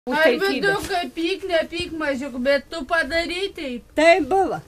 Ar vidukai, pyk, nepyk mažiuk, bet tu padaryti. Tai buvo.